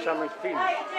facciamo il film.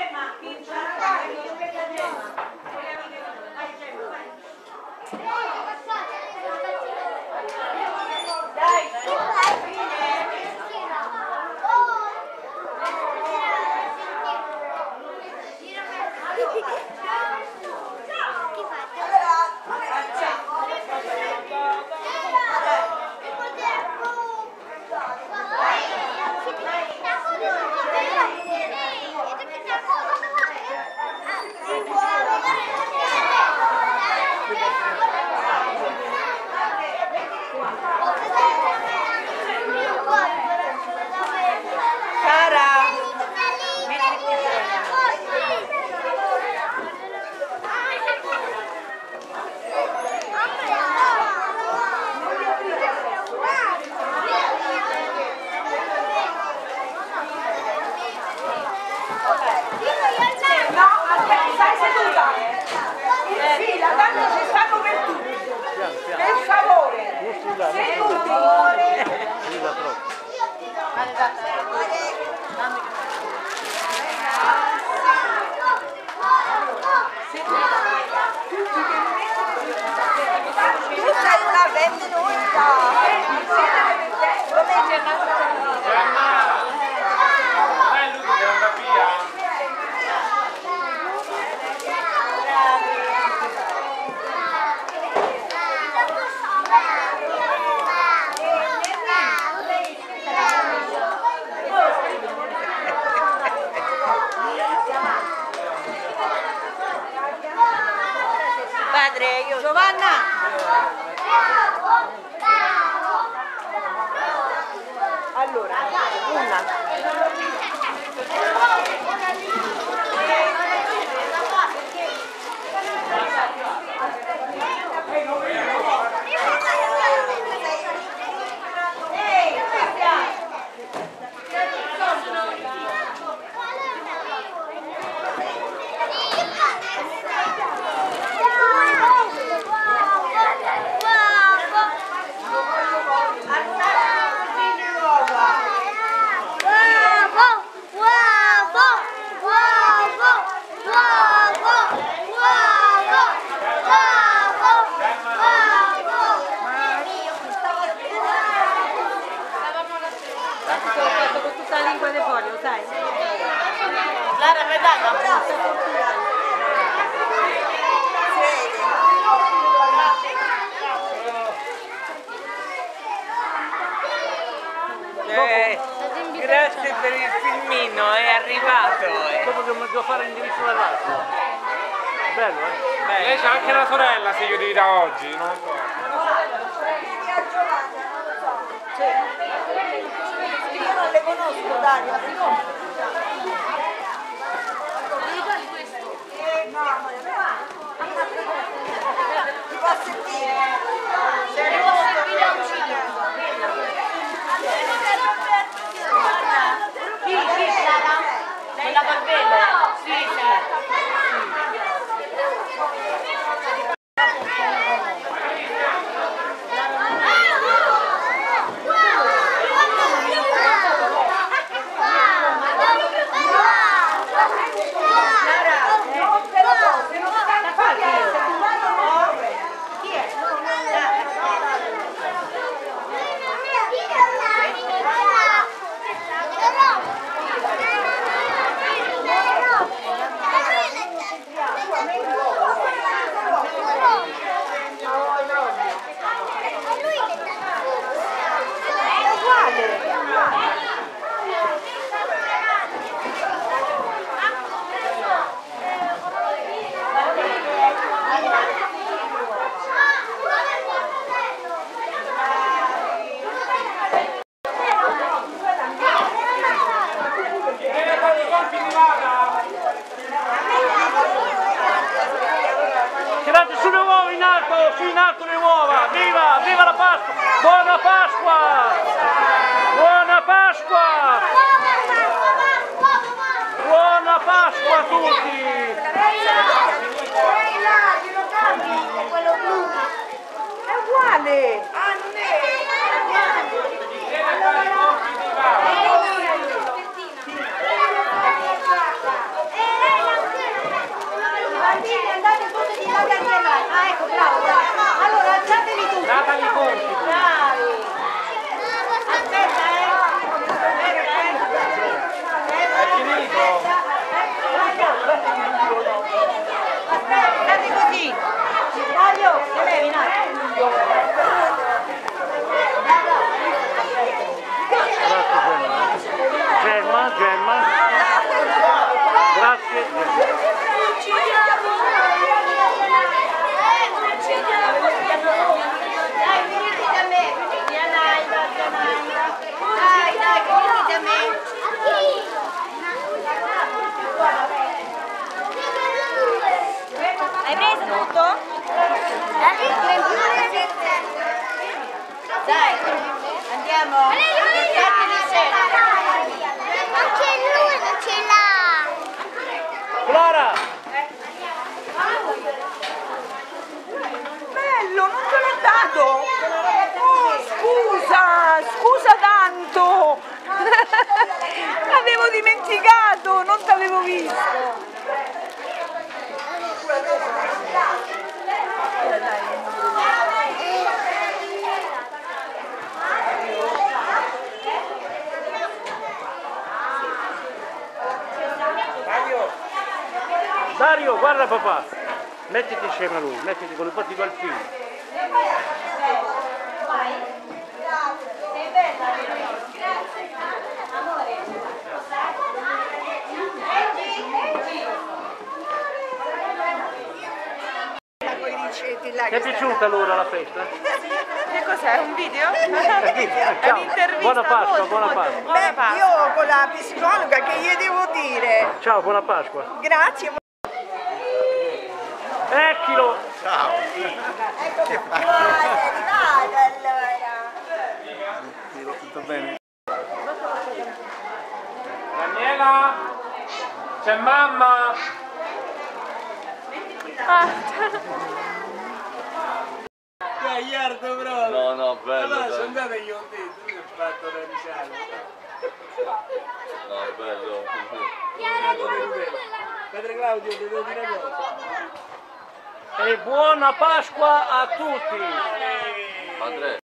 Padre, io... Giovanna! Allora, una. Con tutta la lingua di fuori, lo sai? Lara, mi dai una busta? Grazie per il filmino, è arrivato. Dopo che mi devo fare l'indirizzo dell'altro. Bello, eh? Beh, lei c'ha anche la sorella, se io ti da oggi, non lo so. Io non le conosco, Dario, la conosco. Ti fa sentire? Se ne può servire a uccidere. Chi, Sara? Quella col velo? Sì, Tirate su le uova in alto, su in alto le uova! Viva! Viva la Pasqua! Buona Pasqua! Buona Pasqua! Buona Pasqua a tutti! È uguale! State così. Mario, te levi un attimo. Gemma, Gemma. Grazie. Dai, venite da me. Dai, venite da me. Hai preso tutto? Dai, andiamo. Anche lui non ce l'ha! Flora! Bello, non te l'ho dato! Oh, scusa tanto! L'avevo dimenticato, non t'avevo visto! Dario, guarda papà! Mettiti insieme a lui, mettiti con i porti col figlio. Ti è piaciuta allora la festa? Che cos'è? Un video? È Ciao. un'intervista. Buona Pasqua, molto, buona molto. Pasqua. Buona Pasqua. Io con la psicologa che gli devo dire. Ciao, buona Pasqua. Grazie. Ecchilo! Ciao! Allora. Tutto bene? Daniela! C'è mamma! Gagliardo proprio! No, no, bello. Allora dai. sono andato e gli ho detto, tu hai fatto una risata. No, bello. Padre Claudio, ti devo dire una cosa. E buona Pasqua a tutti! Andrea.